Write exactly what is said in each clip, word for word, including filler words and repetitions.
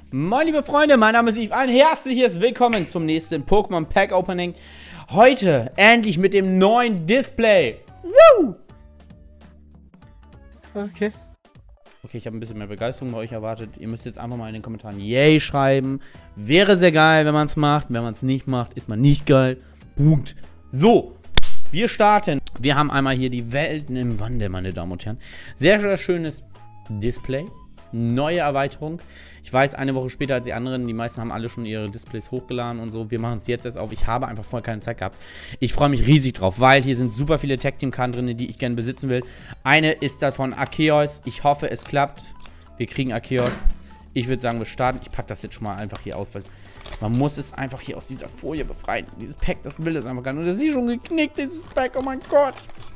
Moin liebe Freunde, mein Name ist Yves, ein herzliches Willkommen zum nächsten Pokémon Pack Opening. Heute endlich mit dem neuen Display. Woo! Okay. Okay, ich habe ein bisschen mehr Begeisterung bei euch erwartet. Ihr müsst jetzt einfach mal in den Kommentaren Yay schreiben. Wäre sehr geil, wenn man es macht. Wenn man es nicht macht, ist man nicht geil. Punkt. So, wir starten. Wir haben einmal hier die Welten im Wandel, meine Damen und Herren. Sehr, sehr schönes Display. Neue Erweiterung. Ich weiß, eine Woche später als die anderen, die meisten haben alle schon ihre Displays hochgeladen und so. Wir machen es jetzt erst auf. Ich habe einfach vorher keine Zeit gehabt. Ich freue mich riesig drauf, weil hier sind super viele Tag-Team-Karten drin, die ich gerne besitzen will. Eine ist davon Arceus. Ich hoffe, es klappt. Wir kriegen Arceus. Ich würde sagen, wir starten. Ich packe das jetzt schon mal einfach hier aus, weil man muss es einfach hier aus dieser Folie befreien. Dieses Pack, das will es einfach gar nicht. Und das ist schon geknickt, dieses Pack. Oh mein Gott.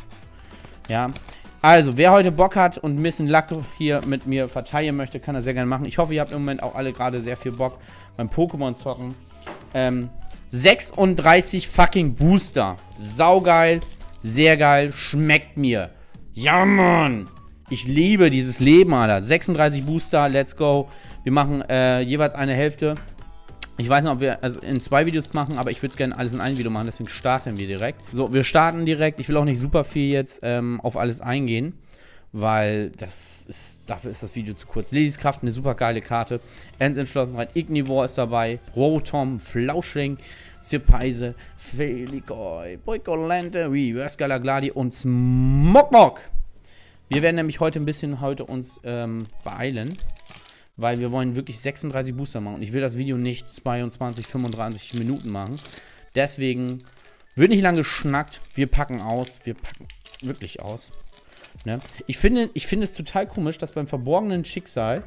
Ja. Also, wer heute Bock hat und ein bisschen Lack hier mit mir verteilen möchte, kann das sehr gerne machen. Ich hoffe, ihr habt im Moment auch alle gerade sehr viel Bock beim Pokémon zocken. Ähm, sechsunddreißig fucking Booster. Saugeil, sehr geil, schmeckt mir. Ja, Mann. Ich liebe dieses Leben, Alter. sechsunddreißig Booster, let's go. Wir machen äh, jeweils eine Hälfte. Ich weiß nicht, ob wir also in zwei Videos machen, aber ich würde es gerne alles in ein Video machen, deswegen starten wir direkt. So, wir starten direkt. Ich will auch nicht super viel jetzt ähm, auf alles eingehen, weil das ist, dafür ist das Video zu kurz. Lillys Kraft, eine super geile Karte. Ends Entschlossenheit, Ignivore ist dabei, Rotom, Flauschling, Zirpeise, Feligoi, Boikolente, Reverse Galagladi und Smogmog. Wir werden nämlich heute ein bisschen heute uns ähm, beeilen. Weil wir wollen wirklich sechsunddreißig Booster machen. Und ich will das Video nicht zweiundzwanzig, fünfunddreißig Minuten machen. Deswegen wird nicht lange geschnackt. Wir packen aus. Wir packen wirklich aus. Ne? Ich finde, ich finde es total komisch, dass beim verborgenen Schicksal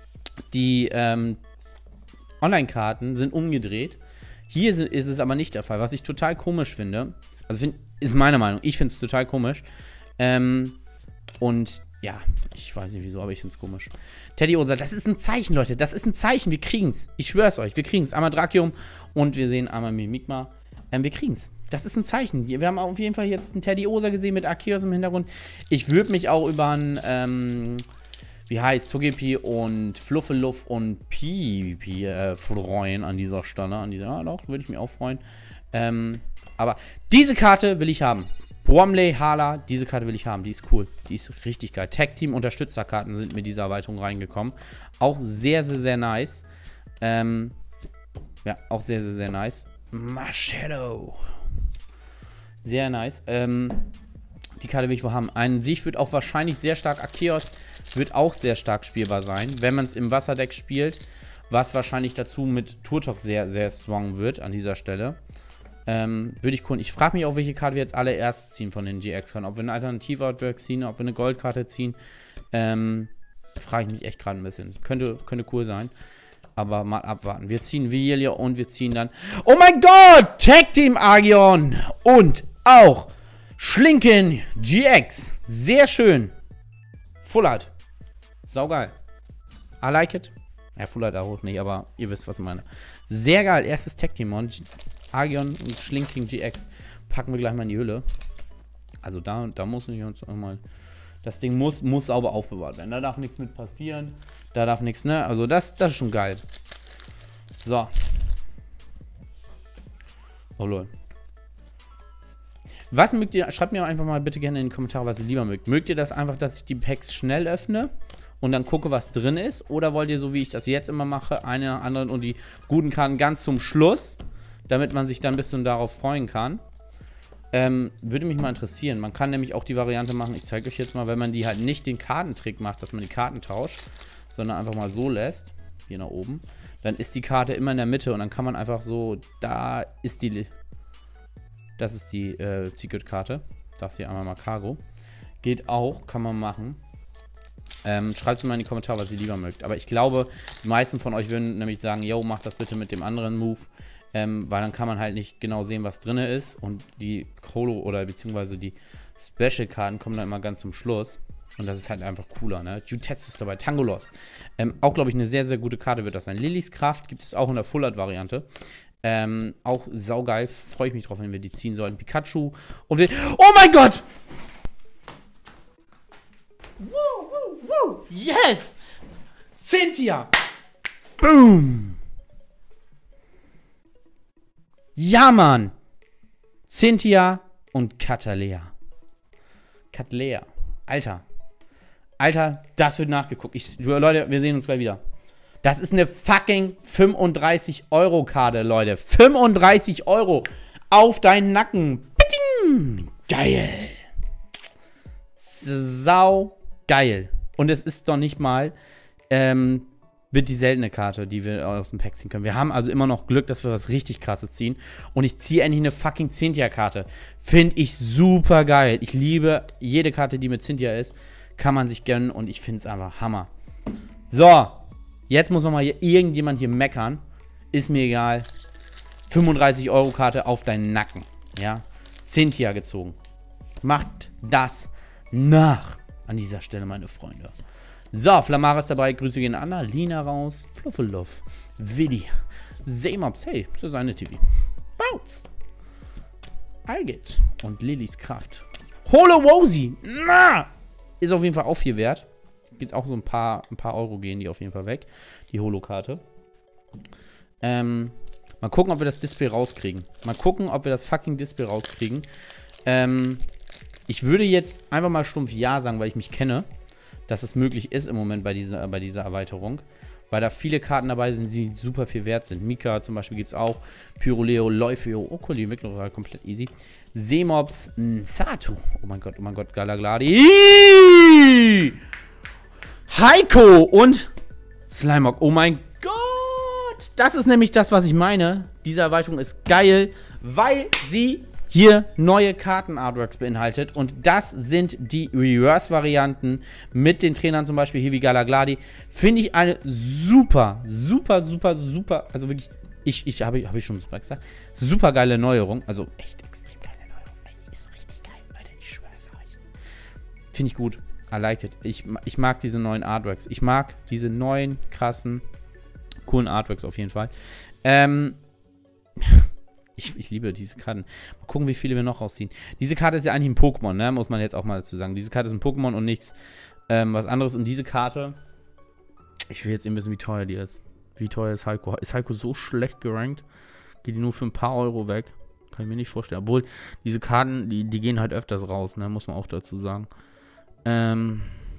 die ähm, Online-Karten sind umgedreht. Hier ist es aber nicht der Fall. Was ich total komisch finde. Also find, ist meine Meinung. Ich finde es total komisch. Ähm, und ja, ich weiß nicht wieso, aber ich finde es komisch. Teddiursa, das ist ein Zeichen, Leute. Das ist ein Zeichen. Wir kriegen's. Ich schwör's euch. Wir kriegen's. Einmal Drakium und wir sehen einmal Mimikma. Ähm, wir kriegen's. Das ist ein Zeichen. Wir haben auf jeden Fall jetzt einen Teddiursa gesehen mit Arceus im Hintergrund. Ich würde mich auch über einen, ähm, wie heißt, Togepi und Fluffeluff und Pipi äh, freuen an dieser Stelle. An dieser, ja, doch, würde ich mich auch freuen. Ähm, aber diese Karte will ich haben. Bromley, Hala, diese Karte will ich haben. Die ist cool. Die ist richtig geil. Tag-Team-Unterstützerkarten sind mit dieser Erweiterung reingekommen. Auch sehr, sehr, sehr nice. Ähm, ja, auch sehr, sehr, sehr nice. Marshadow. Sehr nice. Ähm, die Karte will ich wohl haben. Ein Sieg wird auch wahrscheinlich sehr stark. Arceus wird auch sehr stark spielbar sein. Wenn man es im Wasserdeck spielt, was wahrscheinlich dazu mit Turtok sehr, sehr strong wird an dieser Stelle. Ähm, würde ich gucken. Ich frage mich auch, welche Karte wir jetzt alle erst ziehen von den G X-Karten. Ob wir eine Alternativ-Artwork ziehen, ob wir eine Goldkarte ziehen. Ähm, frage ich mich echt gerade ein bisschen. Könnte, könnte cool sein. Aber mal abwarten. Wir ziehen Villia und wir ziehen dann... Oh mein Gott! Tag Team Argion! Und auch Schlinken G X. Sehr schön. Full Art. Saugeil. I like it. Ja, Full Art auch nicht, aber ihr wisst, was ich meine. Sehr geil. Erstes Tag Team und Argion und Schlinking G X packen wir gleich mal in die Hülle. Also da, da muss ich uns nochmal... Das Ding muss, muss sauber aufbewahrt werden. Da darf nichts mit passieren. Da darf nichts, ne? Also das, das ist schon geil. So. Oh lol. Was mögt ihr... Schreibt mir einfach mal bitte gerne in die Kommentare, was ihr lieber mögt. Mögt ihr das einfach, dass ich die Packs schnell öffne und dann gucke, was drin ist? Oder wollt ihr, so wie ich das jetzt immer mache, eine nach anderen und die guten Karten ganz zum Schluss, damit man sich dann ein bisschen darauf freuen kann? Ähm, würde mich mal interessieren. Man kann nämlich auch die Variante machen, ich zeige euch jetzt mal, wenn man die halt nicht den Kartentrick macht, dass man die Karten tauscht, sondern einfach mal so lässt, hier nach oben, dann ist die Karte immer in der Mitte und dann kann man einfach so, da ist die, das ist die äh, Secret-Karte, das hier einmal mal Cargo. Geht auch, kann man machen. Ähm, schreibt es mir mal in die Kommentare, was ihr lieber mögt. Aber ich glaube, die meisten von euch würden nämlich sagen, yo, macht das bitte mit dem anderen Move. Ähm, weil dann kann man halt nicht genau sehen, was drin ist. Und die Holo oder beziehungsweise die Special-Karten kommen dann immer ganz zum Schluss. Und das ist halt einfach cooler, ne? Jutetsu ist dabei, Tangolos. Ähm, auch, glaube ich, eine sehr, sehr gute Karte wird das sein. Lillys Kraft gibt es auch in der Full-Art-Variante. Ähm, auch saugeil. Freue ich mich drauf, wenn wir die ziehen sollten. Pikachu. Und wir... Oh mein Gott! Woo, woo, woo. Yes! Cynthia! Boom! Ja, Mann! Cynthia und Katalea. Katalea. Alter. Alter, das wird nachgeguckt. Ich, Leute, wir sehen uns gleich wieder. Das ist eine fucking fünfunddreißig Euro Karte, Leute. fünfunddreißig Euro auf deinen Nacken. Bidding. Geil. Sau geil. Und es ist doch nicht mal ähm, mit die seltene Karte, die wir aus dem Pack ziehen können. Wir haben also immer noch Glück, dass wir was richtig Krasses ziehen. Und ich ziehe endlich eine fucking Cynthia-Karte. Finde ich super geil. Ich liebe jede Karte, die mit Cynthia ist. Kann man sich gönnen und ich finde es einfach Hammer. So. Jetzt muss noch mal hier irgendjemand hier meckern. Ist mir egal. fünfunddreißig Euro Karte auf deinen Nacken. Ja. Cynthia gezogen. Macht das nach. An dieser Stelle, meine Freunde. So, Flamara ist dabei. Grüße gehen an Anna. Lina raus. Fluffeluff. Willi. Seemops. Hey, das ist eine T V. Bounce. Algit. Und Lillys Kraft. Holo Wosi. Na! Ist auf jeden Fall auch viel wert. Geht auch so ein paar, ein paar Euro gehen die auf jeden Fall weg. Die Holo-Karte. Ähm, mal gucken, ob wir das Display rauskriegen. Mal gucken, ob wir das fucking Display rauskriegen. Ähm, ich würde jetzt einfach mal stumpf Ja sagen, weil ich mich kenne, dass es möglich ist im Moment bei dieser, bei dieser Erweiterung. Weil da viele Karten dabei sind, die super viel wert sind. Mika zum Beispiel gibt es auch. Pyroleo, Leufeo, Okuli, Entwicklung war komplett easy. Seemops, Sato. Oh mein Gott, oh mein Gott, Galagladi. Heiko und Slimeock. Oh mein Gott. Das ist nämlich das, was ich meine. Diese Erweiterung ist geil, weil sie hier neue Karten-Artworks beinhaltet. Und das sind die Reverse-Varianten mit den Trainern zum Beispiel hier wie Galagladi. Finde ich eine super, super, super, super, also wirklich, ich, ich habe hab ich schon super gesagt, super geile Neuerung. Also echt extrem geile Neuerung. Ey, ist richtig geil, Leute, ich schwöre es euch. Finde ich gut. I like it. Ich, ich mag diese neuen Artworks. Ich mag diese neuen, krassen, coolen Artworks auf jeden Fall. Ähm, ich, ich liebe diese Karten. Mal gucken, wie viele wir noch rausziehen. Diese Karte ist ja eigentlich ein Pokémon, ne? Muss man jetzt auch mal dazu sagen. Diese Karte ist ein Pokémon und nichts ähm, was anderes. Und diese Karte, ich will jetzt eben wissen, wie teuer die ist. Wie teuer ist Heiko? Ist Heiko so schlecht gerankt? Geht die nur für ein paar Euro weg? Kann ich mir nicht vorstellen. Obwohl, diese Karten, die, die gehen halt öfters raus, ne? Muss man auch dazu sagen. Ähm.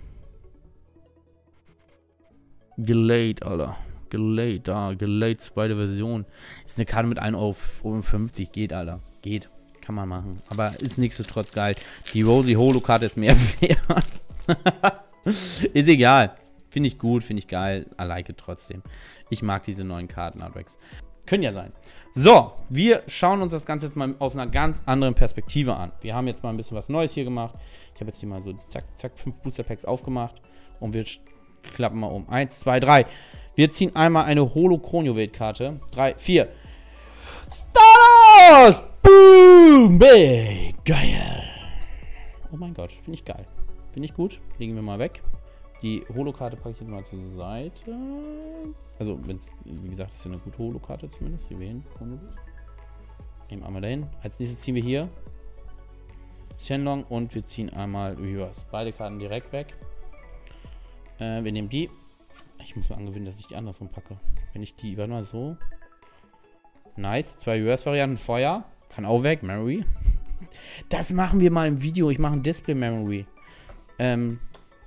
Gelate, Alter. Gelate, da. Gelate, zweite Version. Ist eine Karte mit ein Euro fünfundfünfzig. Geht, Alter. Geht. Kann man machen. Aber ist nichtsdestotrotz geil. Die Rosie Holo-Karte ist mehr wert. Ist egal. Finde ich gut, finde ich geil. I like it trotzdem. Ich mag diese neuen Karten-Artworks. Können ja sein. So, wir schauen uns das Ganze jetzt mal aus einer ganz anderen Perspektive an. Wir haben jetzt mal ein bisschen was Neues hier gemacht. Ich habe jetzt hier mal so zack, zack, fünf Booster Packs aufgemacht. Und wir klappen mal um. Eins, zwei, drei. Wir ziehen einmal eine Holo-Kronjuwel-Karte. Drei, vier. Stardust! Boom! Big! Geil! Oh mein Gott, finde ich geil. Finde ich gut. Legen wir mal weg. Die Holo-Karte packe ich jetzt mal zur Seite. Also, wenn es, wie gesagt, ist ja eine gute Holo-Karte zumindest. Hier wählen. Nehmen einmal dahin. Als nächstes ziehen wir hier Shenlong und wir ziehen einmal Reverse. Beide Karten direkt weg. Äh, wir nehmen die. Ich muss mir angewöhnen, dass ich die andersrum packe. Wenn ich die, warte mal so. Nice. Zwei Reverse-Varianten. Feuer. Kann auch weg. Memory. Das machen wir mal im Video. Ich mache ein Display-Memory. Ähm.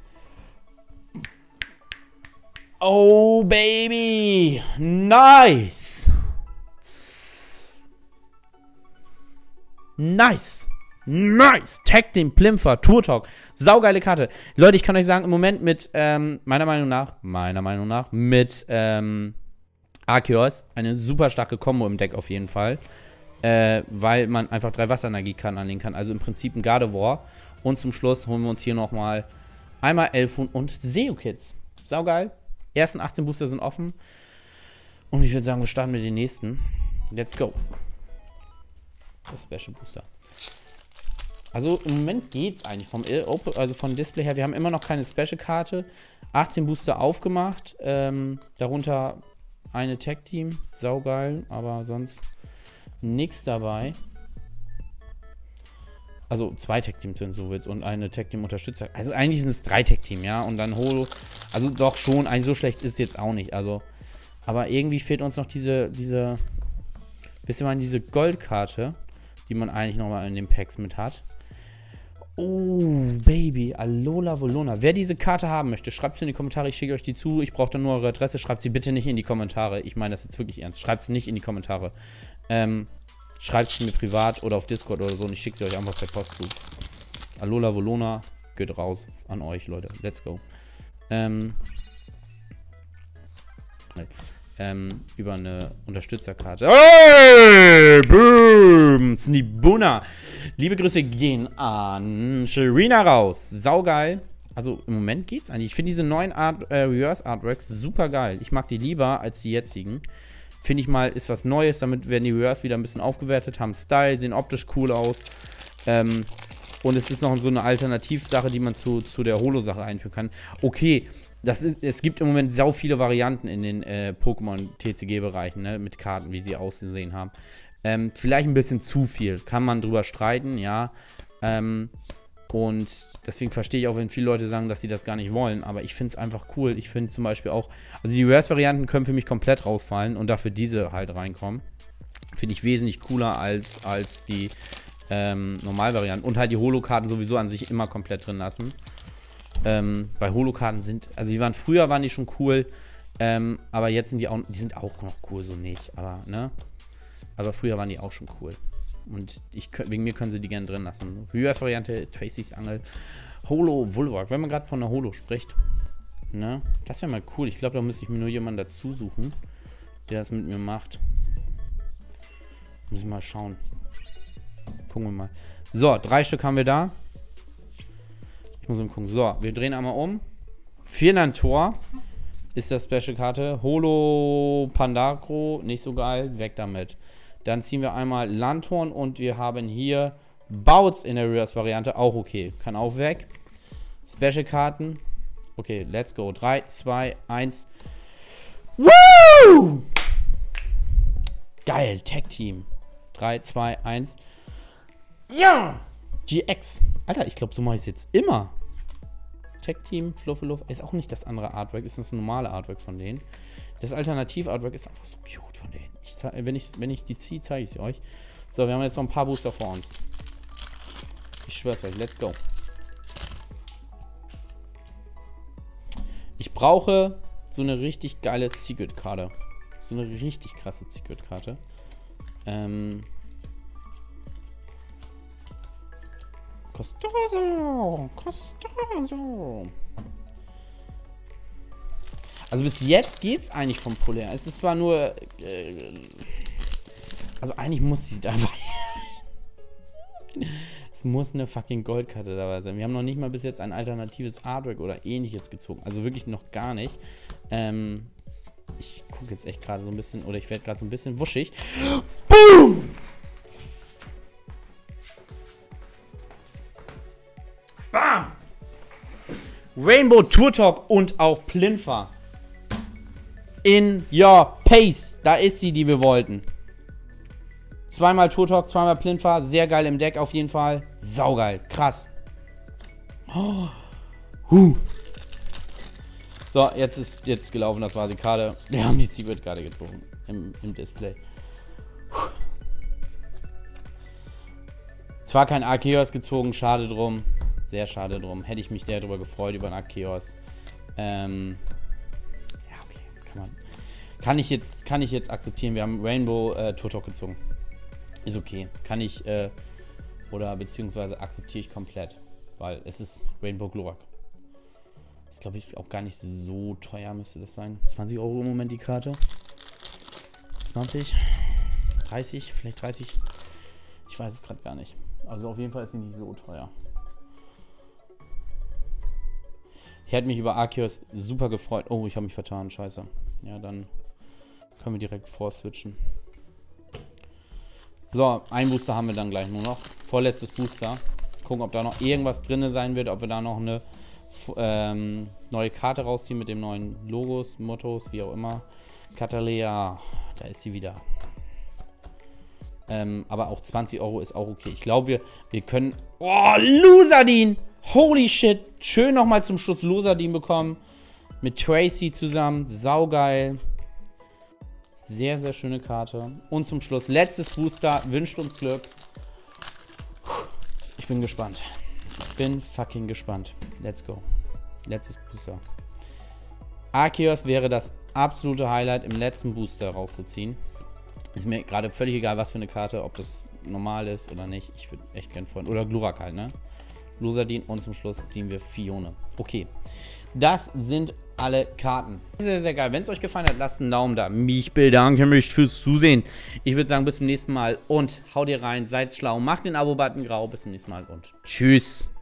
Oh, Baby. Nice. Nice. Nice. Tag den Plimfer. Tour Talk. Saugeile Karte. Leute, ich kann euch sagen, im Moment mit, ähm, meiner Meinung nach, meiner Meinung nach, mit, ähm, Arceus eine super starke Kombo im Deck auf jeden Fall. Äh, weil man einfach drei Wasserenergie-Karten anlegen kann. Also im Prinzip ein Gardevoir. Und zum Schluss holen wir uns hier nochmal einmal Elfun und Seo-Kids. Saugeil. Ersten achtzehn Booster sind offen. Und ich würde sagen, wir starten mit den nächsten. Let's go. Das Special Booster. Also im Moment geht's eigentlich vom, also vom Display her. Wir haben immer noch keine Special-Karte. achtzehn Booster aufgemacht. Ähm, darunter eine Tag-Team. Saugeil. Aber sonst nichts dabei. Also zwei Tag-Teams, wenn du so willst. Und eine Tag-Team-Unterstützer. Also eigentlich sind es drei Tag-Team, ja. Und dann Holo. Also doch schon. Eigentlich so schlecht ist es jetzt auch nicht. Also Aber irgendwie fehlt uns noch diese, diese, wisst ihr mal, diese Goldkarte, die man eigentlich nochmal in den Packs mit hat. Oh, Baby, Alola Volona. Wer diese Karte haben möchte, schreibt es in die Kommentare. Ich schicke euch die zu. Ich brauche dann nur eure Adresse. Schreibt sie bitte nicht in die Kommentare. Ich meine das jetzt wirklich ernst. Schreibt sie nicht in die Kommentare. Ähm, schreibt es mir privat oder auf Discord oder so und ich schicke sie euch einfach per Post zu. Alola Volona geht raus an euch, Leute. Let's go. Ähm, ähm, über eine Unterstützerkarte. Hey, boom, Snibuna. Liebe Grüße gehen an Sharina raus. Saugeil. Also im Moment geht's eigentlich. Ich finde diese neuen Art, äh, Reverse Artworks super geil. Ich mag die lieber als die jetzigen. Finde ich mal, ist was Neues. Damit werden die Reverse wieder ein bisschen aufgewertet. Haben Style, sehen optisch cool aus. Ähm, und es ist noch so eine Alternativsache, die man zu, zu der Holo-Sache einführen kann. Okay. Das ist, es gibt im Moment sau viele Varianten in den äh, Pokémon-T C G-Bereichen, ne, mit Karten, wie sie ausgesehen haben. Ähm, vielleicht ein bisschen zu viel, kann man drüber streiten, ja. Ähm, und deswegen verstehe ich auch, wenn viele Leute sagen, dass sie das gar nicht wollen, aber ich finde es einfach cool. Ich finde zum Beispiel auch, also die Reverse-Varianten können für mich komplett rausfallen und dafür diese halt reinkommen. Finde ich wesentlich cooler als, als die ähm, Normalvarianten. Und halt die Holo-Karten sowieso an sich immer komplett drin lassen. Ähm, bei Holo-Karten sind, also die waren früher waren die schon cool, ähm, aber jetzt sind die auch, die sind auch noch cool, so nicht, aber, ne, aber früher waren die auch schon cool und ich, wegen mir können sie die gerne drin lassen. Reverse-Variante, Tracys Angel, Holo, Vulvark, wenn man gerade von der Holo spricht, ne, das wäre mal cool, ich glaube, da müsste ich mir nur jemanden dazu suchen, der das mit mir macht. Muss ich mal schauen. Gucken wir mal. So, drei Stück haben wir da. Muss mal gucken. So, wir drehen einmal um. Vierland-Tor ist das Special-Karte. Holo Pandagro, nicht so geil, weg damit. Dann ziehen wir einmal Landhorn und wir haben hier Bouts in der Reverse-Variante, auch okay. Kann auch weg. Special-Karten. Okay, let's go. drei, zwei, eins. Woo! Geil, Tag-Team. drei, zwei, eins. Ja! G X. Alter, ich glaube, so mache ich es jetzt immer. Tech-Team, Fluffeluff. Ist auch nicht das andere Artwork, ist das normale Artwork von denen. Das Alternativ-Artwork ist einfach so cute von denen. Ich, wenn, ich, wenn ich die ziehe, zeige ich sie euch. So, wir haben jetzt noch ein paar Booster vor uns. Ich schwör's euch, let's go. Ich brauche so eine richtig geile Secret-Karte. So eine richtig krasse Secret-Karte. Ähm... Costoso, Costoso. Also bis jetzt geht's eigentlich vom Polär. Es ist zwar nur... Äh, also eigentlich muss sie dabei es muss eine fucking Goldkarte dabei sein. Wir haben noch nicht mal bis jetzt ein alternatives Artwork oder ähnliches gezogen. Also wirklich noch gar nicht. Ähm, ich gucke jetzt echt gerade so ein bisschen... Oder ich werde gerade so ein bisschen wuschig. Boom! Bam! Rainbow Turtok und auch Plinfa. In your face. Da ist sie, die wir wollten. Zweimal Turtok, zweimal Plinfa. Sehr geil im Deck auf jeden Fall. Saugeil. Krass. Oh. Huh. So, jetzt ist jetzt gelaufen. Das war die Karte. Wir haben die Secret-Karte gezogen. Im, im Display. Puh. Zwar kein Arceus gezogen. Schade drum. Sehr schade drum. Hätte ich mich sehr darüber gefreut, über einen Arceus. Ähm, ja, okay. Kann man. Kann ich jetzt, kann ich jetzt akzeptieren. Wir haben Rainbow äh, Turtok gezogen. Ist okay. Kann ich, äh, oder beziehungsweise akzeptiere ich komplett. Weil es ist Rainbow Glurak. Das glaube ich ist auch gar nicht so teuer, müsste das sein. zwanzig Euro im Moment die Karte. zwanzig, dreißig, vielleicht dreißig. Ich weiß es gerade gar nicht. Also auf jeden Fall ist sie nicht so teuer. Ich hätte mich über Arceus super gefreut. Oh, ich habe mich vertan. Scheiße. Ja, dann können wir direkt vorswitchen. So, ein Booster haben wir dann gleich nur noch. Vorletztes Booster. Gucken, ob da noch irgendwas drin sein wird. Ob wir da noch eine ähm, neue Karte rausziehen mit dem neuen Logos, Mottos, wie auch immer. Catalea. Da ist sie wieder. Ähm, aber auch zwanzig Euro ist auch okay. Ich glaube, wir, wir können... Oh, Lusadin! Holy shit. Schön nochmal zum Schluss Lusadin bekommen. Mit Tracy zusammen. Saugeil. Sehr, sehr schöne Karte. Und zum Schluss, letztes Booster, wünscht uns Glück. Ich bin gespannt. Ich bin fucking gespannt. Let's go. Letztes Booster. Arceus wäre das absolute Highlight im letzten Booster rauszuziehen. Ist mir gerade völlig egal, was für eine Karte, ob das normal ist oder nicht. Ich würde echt gern freuen. Oder Glurak halt, ne? Losadin und zum Schluss ziehen wir Fione. Okay. Das sind alle Karten. Sehr, sehr geil. Wenn es euch gefallen hat, lasst einen Daumen da. Ich bedanke mich fürs Zusehen. Ich würde sagen, bis zum nächsten Mal und haut ihr rein, seid schlau, macht den Abo-Button grau. Bis zum nächsten Mal und tschüss.